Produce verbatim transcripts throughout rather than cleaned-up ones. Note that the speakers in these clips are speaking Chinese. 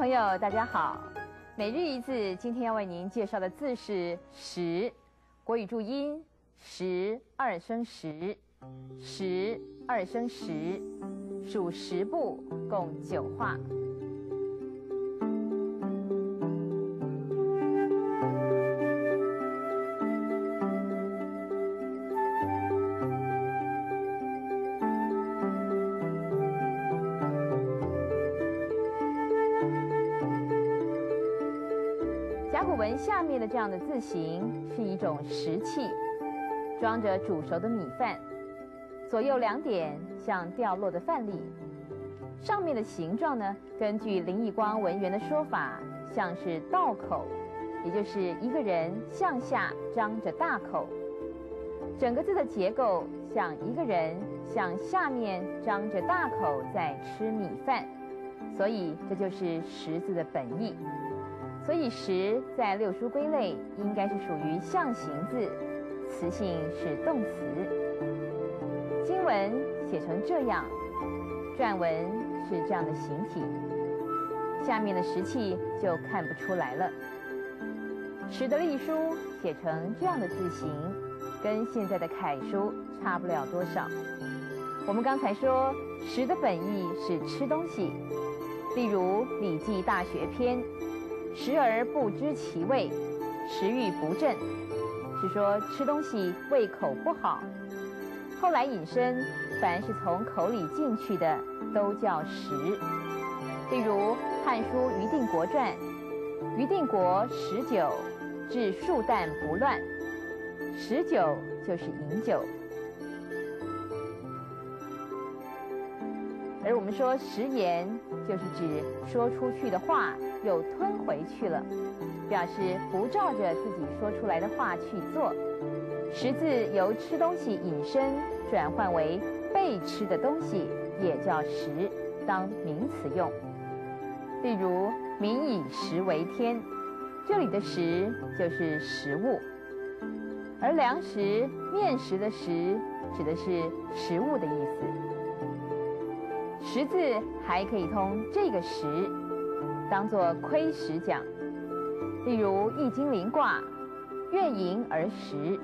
朋友，大家好。每日一字，今天要为您介绍的字是“时”，国语注音“时”二声“时”，“时”二声“时”，属十部，共九画。甲骨文下面的这样的字形是一种石器，装着煮熟的米饭，左右两点像掉落的饭粒。上面的形状呢，根据林义光文员的说法，像是倒口，也就是一个人向下张着大口。整个字的结构像一个人向下面张着大口在吃米饭，所以这就是“时”字的本意。所以“时”在六书归类应该是属于象形字，词性是动词。经文写成这样，篆文是这样的形体，下面的石器就看不出来了。“时”的隶书写成这样的字形，跟现在的楷书差不了多少。我们刚才说“时”的本意是吃东西，例如《礼记·大学篇》。食而不知其味，食欲不振，是说吃东西胃口不好。后来引申，凡是从口里进去的都叫食。例如《汉书·余定国传》，余定国食酒，治数旦不乱。食酒就是饮酒。而我们说食言，就是指说出去的话又吞回去了，表示不照着自己说出来的话去做。食字由吃东西引申转换为被吃的东西，也叫食，当名词用。例如民以食为天，这里的食就是食物，而粮食、面食的食指的是食物的意思。食字还可以通这个时，当作窥时讲。例如《易经》临卦，月盈而食。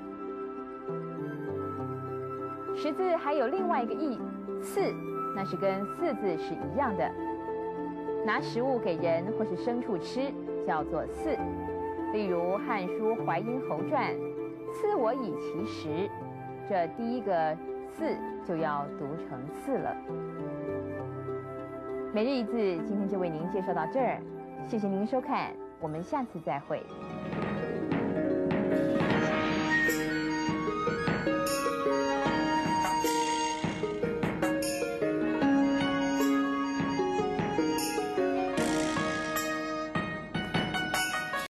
食字还有另外一个意，赐，那是跟四字是一样的，拿食物给人或是牲畜吃，叫做赐。例如《汉书·淮阴侯传》，赐我以其食，这第一个赐就要读成赐了。每日一字，今天就为您介绍到这儿，谢谢您收看，我们下次再会。